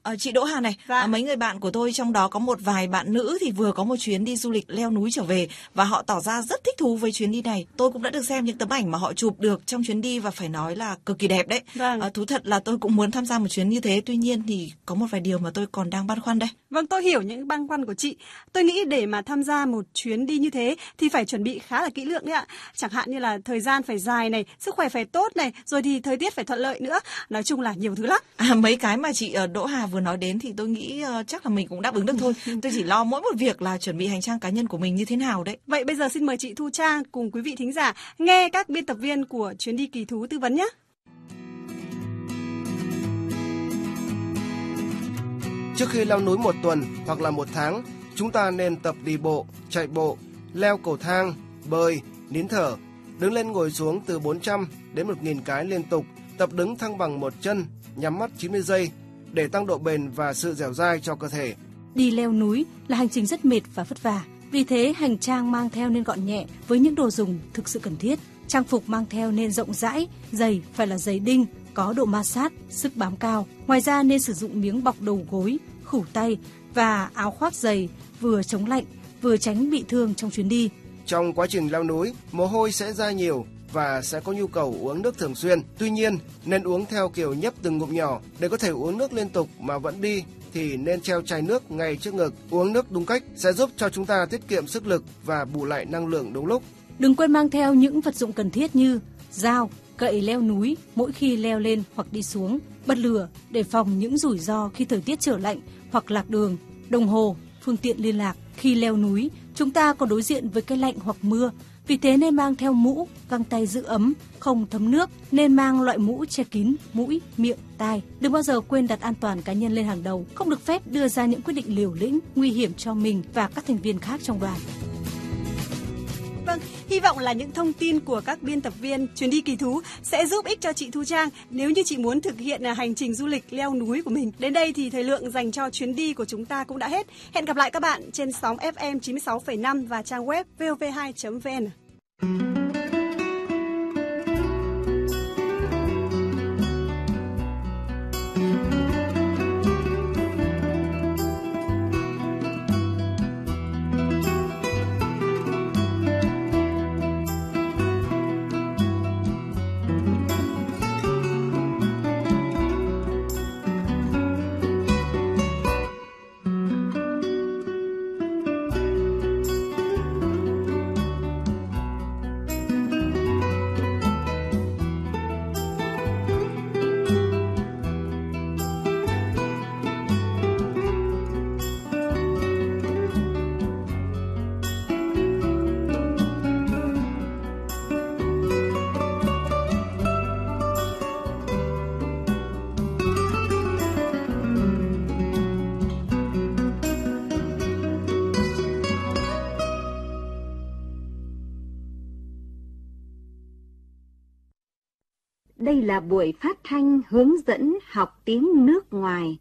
Chị Đỗ Hà này, Dạ. mấy người bạn của tôi trong đó có một vài bạn nữ thì vừa có một chuyến đi du lịch leo núi trở về và họ tỏ ra rất thích thú với chuyến đi này. Tôi cũng đã được xem những tấm ảnh mà họ chụp được trong chuyến đi và phải nói là cực kỳ đẹp đấy. Vâng. Thú thật là tôi cũng muốn tham gia một chuyến như thế, tuy nhiên thì có một vài điều mà tôi còn đang băn khoăn đây. Vâng, tôi hiểu những băn khoăn của chị. Tôi nghĩ để mà tham gia một chuyến đi như thế thì phải chuẩn bị khá là kỹ lưỡng đấy ạ. Chẳng hạn như là thời gian phải dài này, sức khỏe phải tốt này, rồi thì thời tiết phải thuận lợi nữa. Nói chung là nhiều thứ lắm. Mấy cái mà chị Đỗ Hà vừa nói đến thì tôi nghĩ chắc là mình cũng đáp ứng được thôi. Tôi chỉ lo mỗi một việc là chuẩn bị hành trang cá nhân của mình như thế nào đấy. Vậy bây giờ xin mời chị Thu Trang cùng quý vị thính giả nghe các biên tập viên của chuyến đi kỳ thú tư vấn nhé. Trước khi leo núi một tuần hoặc là một tháng, chúng ta nên tập đi bộ, chạy bộ, leo cầu thang, bơi, nín thở, đứng lên ngồi xuống từ 400 đến 1.000 cái liên tục, tập đứng thăng bằng một chân, nhắm mắt 90 giây để tăng độ bền và sự dẻo dai cho cơ thể. Đi leo núi là hành trình rất mệt và vất vả. Vì thế, hành trang mang theo nên gọn nhẹ với những đồ dùng thực sự cần thiết. Trang phục mang theo nên rộng rãi, giày phải là giày đinh, có độ ma sát, sức bám cao. Ngoài ra nên sử dụng miếng bọc đầu gối, khủ tay và áo khoác dày vừa chống lạnh, vừa tránh bị thương trong chuyến đi. Trong quá trình leo núi, mồ hôi sẽ ra nhiều và sẽ có nhu cầu uống nước thường xuyên. Tuy nhiên, nên uống theo kiểu nhấp từng ngụm nhỏ. Để có thể uống nước liên tục mà vẫn đi thì nên treo chai nước ngay trước ngực. Uống nước đúng cách sẽ giúp cho chúng ta tiết kiệm sức lực và bù lại năng lượng đúng lúc. Đừng quên mang theo những vật dụng cần thiết như dao, gậy leo núi mỗi khi leo lên hoặc đi xuống, bật lửa để phòng những rủi ro khi thời tiết trở lạnh hoặc lạc đường, đồng hồ, phương tiện liên lạc. Khi leo núi, chúng ta còn đối diện với cái lạnh hoặc mưa, vì thế nên mang theo mũ, găng tay giữ ấm, không thấm nước, nên mang loại mũ che kín mũi, miệng, tai. Đừng bao giờ quên đặt an toàn cá nhân lên hàng đầu, không được phép đưa ra những quyết định liều lĩnh, nguy hiểm cho mình và các thành viên khác trong đoàn. Vâng, hy vọng là những thông tin của các biên tập viên chuyến đi kỳ thú sẽ giúp ích cho chị Thu Trang nếu như chị muốn thực hiện hành trình du lịch leo núi của mình. Đến đây thì thời lượng dành cho chuyến đi của chúng ta cũng đã hết. Hẹn gặp lại các bạn trên sóng FM 96,5 và trang web vov2.vn. Đây là buổi phát thanh hướng dẫn học tiếng nước ngoài.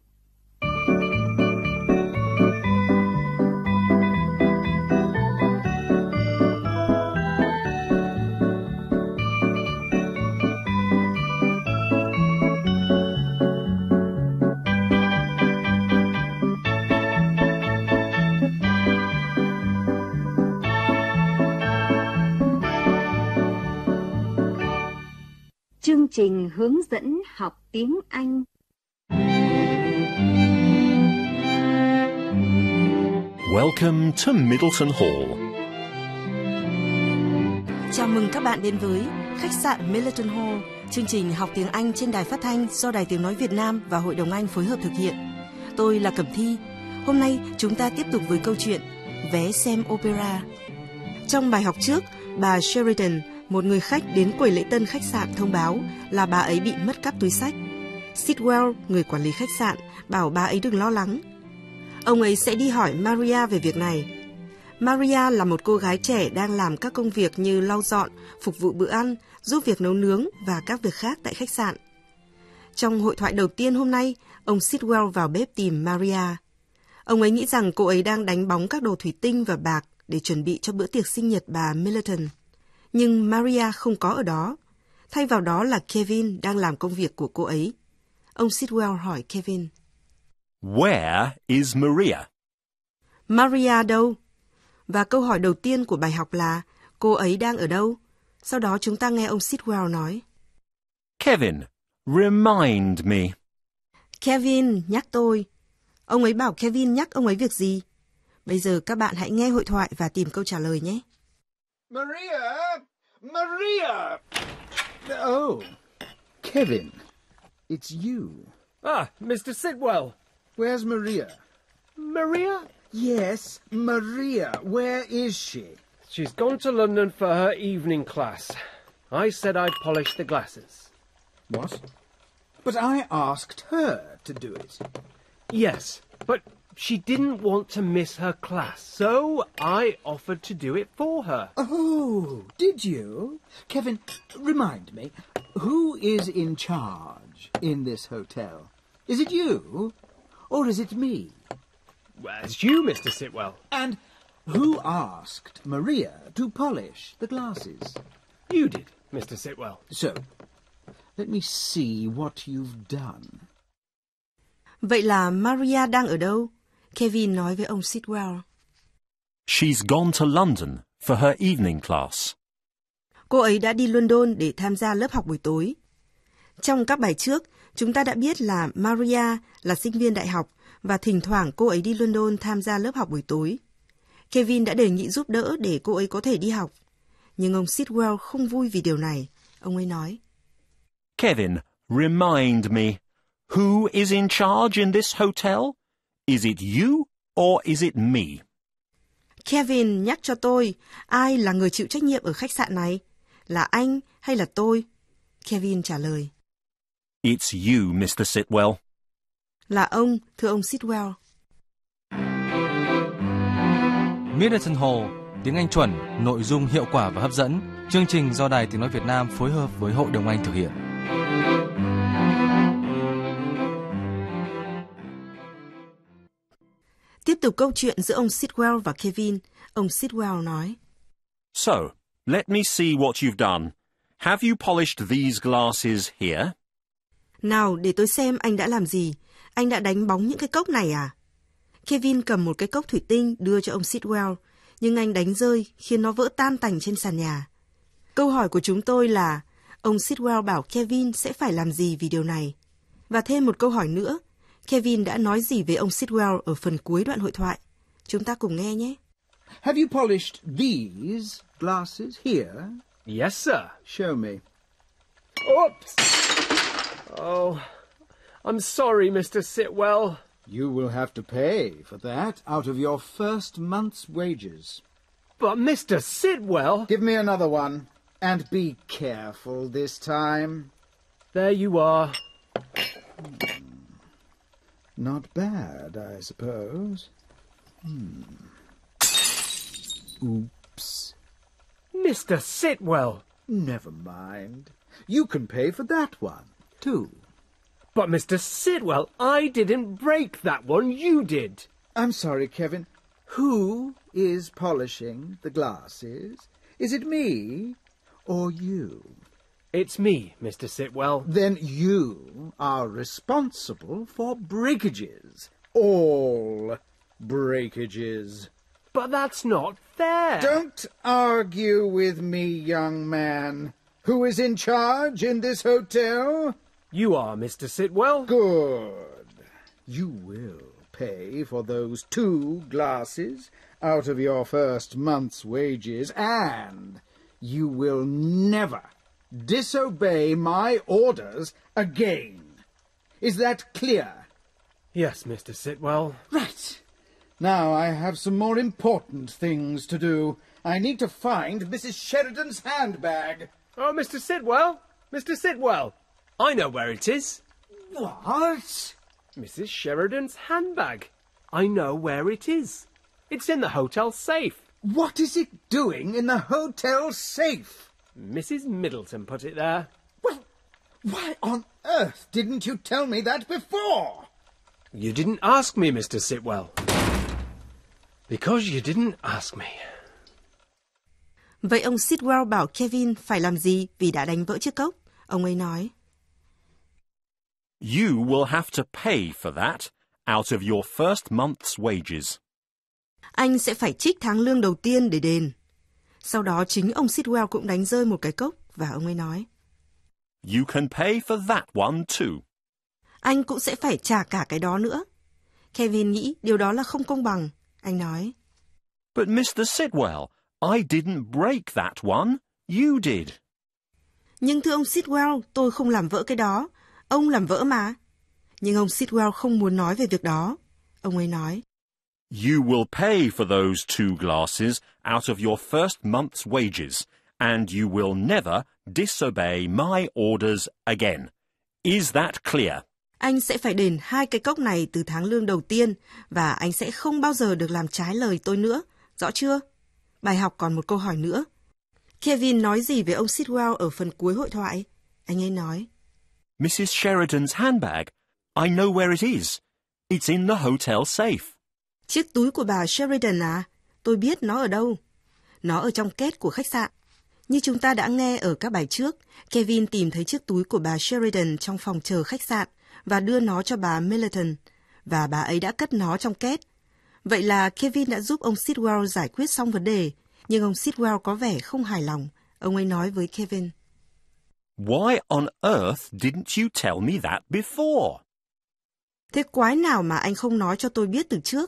Chương trình hướng dẫn học tiếng Anh. Welcome to Middleton Hall. Chào mừng các bạn đến với khách sạn Middleton Hall, chương trình học tiếng Anh trên đài phát thanh do Đài Tiếng nói Việt Nam và Hội đồng Anh phối hợp thực hiện. Tôi là Cẩm Thi. Hôm nay chúng ta tiếp tục với câu chuyện vé xem opera. Trong bài học trước, bà Sheridan, một người khách đến quầy lễ tân khách sạn thông báo là bà ấy bị mất cắp túi xách. Sidwell, người quản lý khách sạn, bảo bà ấy đừng lo lắng. Ông ấy sẽ đi hỏi Maria về việc này. Maria là một cô gái trẻ đang làm các công việc như lau dọn, phục vụ bữa ăn, giúp việc nấu nướng và các việc khác tại khách sạn. Trong hội thoại đầu tiên hôm nay, ông Sidwell vào bếp tìm Maria. Ông ấy nghĩ rằng cô ấy đang đánh bóng các đồ thủy tinh và bạc để chuẩn bị cho bữa tiệc sinh nhật bà Middleton. Nhưng Maria không có ở đó. Thay vào đó là Kevin đang làm công việc của cô ấy. Ông Sidwell hỏi Kevin. Where is Maria? Maria đâu? Và câu hỏi đầu tiên của bài học là cô ấy đang ở đâu? Sau đó chúng ta nghe ông Sitwell nói. Kevin, remind me. Kevin nhắc tôi. Ông ấy bảo Kevin nhắc ông ấy việc gì? Bây giờ các bạn hãy nghe hội thoại và tìm câu trả lời nhé. Maria! Maria! Oh, Kevin, it's you. Ah, Mr. Sitwell. Where's Maria? Maria? Yes, Maria. Where is she? She's gone to London for her evening class. I said I'd polish the glasses. What? But I asked her to do it. Yes, but she didn't want to miss her class, so I offered to do it for her. Oh, did you? Kevin, remind me, who is in charge in this hotel? Is it you, or is it me? Well, it's you, Mr. Sitwell. And who asked Maria to polish the glasses? You did, Mr. Sitwell. So, let me see what you've done. Vậy là Maria đang ở đâu? Kevin nói với ông Sitwell. She's gone to London for her evening class. Cô ấy đã đi London để tham gia lớp học buổi tối. Trong các bài trước, chúng ta đã biết là Maria là sinh viên đại học và thỉnh thoảng cô ấy đi London tham gia lớp học buổi tối. Kevin đã đề nghị giúp đỡ để cô ấy có thể đi học. Nhưng ông Sitwell không vui vì điều này. Ông ấy nói. Kevin, remind me, who is in charge in this hotel? Is it you or is it me? Kevin nhắc cho tôi, ai là người chịu trách nhiệm ở khách sạn này? Là anh hay là tôi? Kevin trả lời. It's you, Mr. Sitwell. Là ông, thưa ông Sitwell. Middleton Hall, tiếng Anh chuẩn, nội dung hiệu quả và hấp dẫn. Chương trình do Đài Tiếng Nói Việt Nam phối hợp với Hội đồng Anh thực hiện. Tiếp tục câu chuyện giữa ông Sitwell và Kevin, ông Sitwell nói. So, let me see what you've done. Have you polished these glasses here? Nào, để tôi xem anh đã làm gì. Anh đã đánh bóng những cái cốc này à? Kevin cầm một cái cốc thủy tinh đưa cho ông Sitwell, nhưng anh đánh rơi khiến nó vỡ tan tành trên sàn nhà. Câu hỏi của chúng tôi là, ông Sitwell bảo Kevin sẽ phải làm gì vì điều này? Và thêm một câu hỏi nữa, Kevin đã nói gì với ông Sitwell ở phần cuối đoạn hội thoại? Chúng ta cùng nghe nhé. Have you polished these glasses here? Yes, sir. Show me. Oops! Oh, I'm sorry, Mr. Sitwell. You will have to pay for that out of your first month's wages. But Mr. Sitwell... Give me another one, and be careful this time. There you are. Not bad, I suppose. Oops. Mr. Sitwell. Never mind. You can pay for that one, too. But Mr. Sitwell, I didn't break that one, you did. I'm sorry, Kevin. Who is polishing the glasses? Is it me or you? It's me, Mr. Sitwell. Then you are responsible for breakages. All breakages. But that's not fair. Don't argue with me, young man. Who is in charge in this hotel? You are, Mr. Sitwell. Good. You will pay for those 2 glasses out of your first month's wages, and you will never disobey my orders again. Is that clear? Yes, Mr. Sitwell. Right. Now I have some more important things to do. I need to find Mrs. Sheridan's handbag. Oh, Mr. Sitwell! Mr. Sitwell! I know where it is. What? Mrs. Sheridan's handbag. I know where it is. It's in the hotel safe. What is it doing in the hotel safe? Mrs. Middleton put it there. Well, why on earth didn't you tell me that before? You didn't ask me, Mr. Sitwell. Because you didn't ask me. Vậy ông Sitwell bảo Kevin phải làm gì vì đã đánh vỡ chiếc cốc? Ông ấy nói. You will have to pay for that out of your first month's wages. Anh sẽ phải trích tháng lương đầu tiên để đền. Sau đó chính ông Sitwell cũng đánh rơi một cái cốc và ông ấy nói, You can pay for that one too. Anh cũng sẽ phải trả cả cái đó nữa. Kevin nghĩ điều đó là không công bằng. Anh nói, But Mr. Sitwell, I didn't break that one. You did. Nhưng thưa ông Sitwell, tôi không làm vỡ cái đó. Ông làm vỡ mà. Nhưng ông Sitwell không muốn nói về việc đó. Ông ấy nói, You will pay for those 2 glasses out of your first month's wages, and you will never disobey my orders again. Is that clear? Anh sẽ phải đền 2 cái cốc này từ tháng lương đầu tiên, và anh sẽ không bao giờ được làm trái lời tôi nữa. Rõ chưa? Bài học còn một câu hỏi nữa. Kevin nói gì về ông Sitwell ở phần cuối hội thoại? Anh ấy nói, Mrs. Sheridan's handbag. I know where it is. It's in the hotel safe. Chiếc túi của bà Sheridan à? Tôi biết nó ở đâu. Nó ở trong két của khách sạn. Như chúng ta đã nghe ở các bài trước, Kevin tìm thấy chiếc túi của bà Sheridan trong phòng chờ khách sạn và đưa nó cho bà Middleton, và bà ấy đã cất nó trong két. Vậy là Kevin đã giúp ông Sitwell giải quyết xong vấn đề, nhưng ông Sitwell có vẻ không hài lòng. Ông ấy nói với Kevin, Why on earth didn't you tell me that before? Thế quái nào mà anh không nói cho tôi biết từ trước?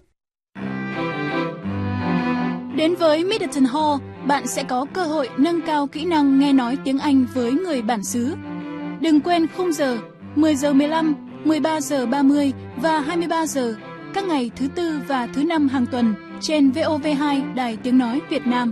Đến với Middleton Hall, bạn sẽ có cơ hội nâng cao kỹ năng nghe nói tiếng Anh với người bản xứ. Đừng quên khung giờ 10 giờ 15, 13 giờ 30 và 23 giờ các ngày thứ Tư và thứ Năm hàng tuần trên VOV2 Đài Tiếng Nói Việt Nam.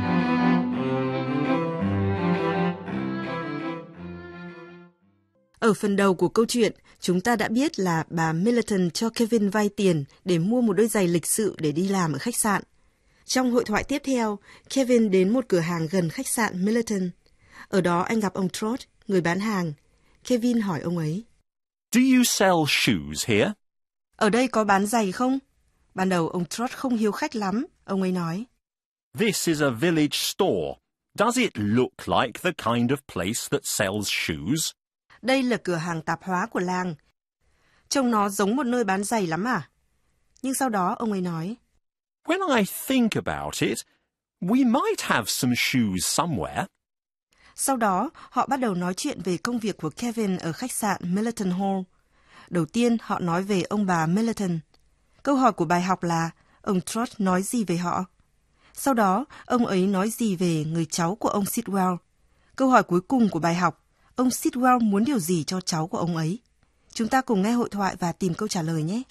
Ở phần đầu của câu chuyện, chúng ta đã biết là bà Middleton cho Kevin vay tiền để mua một đôi giày lịch sự để đi làm ở khách sạn. Trong hội thoại tiếp theo, Kevin đến một cửa hàng gần khách sạn Middleton. Ở đó anh gặp ông Trot, người bán hàng. Kevin hỏi ông ấy, Do you sell shoes here? Ở đây có bán giày không? Ban đầu ông Trot không hiếu khách lắm. Ông ấy nói, This is a village store. Does it look like the kind of place that sells shoes? Đây là cửa hàng tạp hóa của làng. Trông nó giống một nơi bán giày lắm à? Nhưng sau đó ông ấy nói, When I think about it, we might have some shoes somewhere. Sau đó, họ bắt đầu nói chuyện về công việc của Kevin ở khách sạn Middleton Hall. Đầu tiên, họ nói về ông bà Middleton. Câu hỏi của bài học là, ông Trot nói gì về họ? Sau đó, ông ấy nói gì về người cháu của ông Sitwell? Câu hỏi cuối cùng của bài học, ông Sitwell muốn điều gì cho cháu của ông ấy? Chúng ta cùng nghe hội thoại và tìm câu trả lời nhé.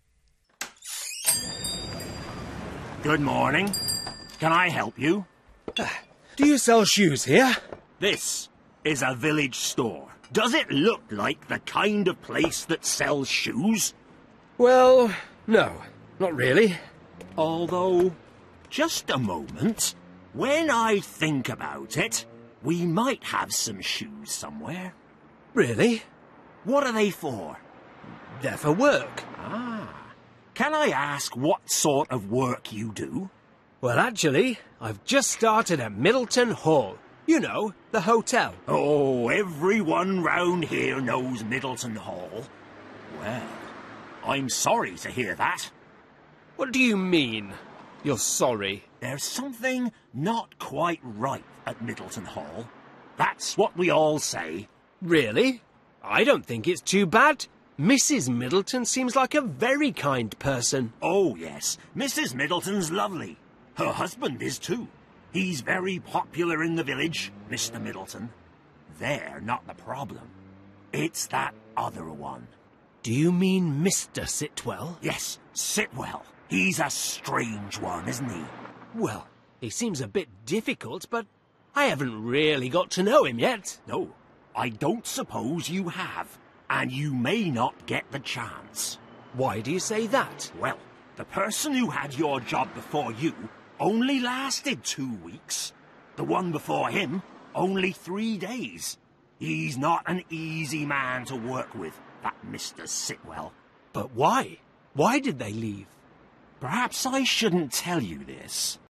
Good morning. Can I help you? Do you sell shoes here? This is a village store. Does it look like the kind of place that sells shoes? Well, no, not really. Although, just a moment. When I think about it, we might have some shoes somewhere. Really? What are they for? They're for work. Ah. Can I ask what sort of work you do? Well, actually, I've just started at Middleton Hall. You know, the hotel. Oh, everyone round here knows Middleton Hall. Well, I'm sorry to hear that. What do you mean, you're sorry? There's something not quite right at Middleton Hall. That's what we all say. Really? I don't think it's too bad. Mrs. Middleton seems like a very kind person. Oh, yes. Mrs. Middleton's lovely. Her husband is too. He's very popular in the village, Mr. Middleton. They're not the problem. It's that other one. Do you mean Mr. Sitwell? Yes, Sitwell. He's a strange one, isn't he? Well, he seems a bit difficult, but I haven't really got to know him yet. No, I don't suppose you have. And you may not get the chance. Why do you say that? Well, the person who had your job before you only lasted 2 weeks. The one before him, only 3 days. He's not an easy man to work with, that Mr. Sitwell. But why? Why did they leave? Perhaps I shouldn't tell you this.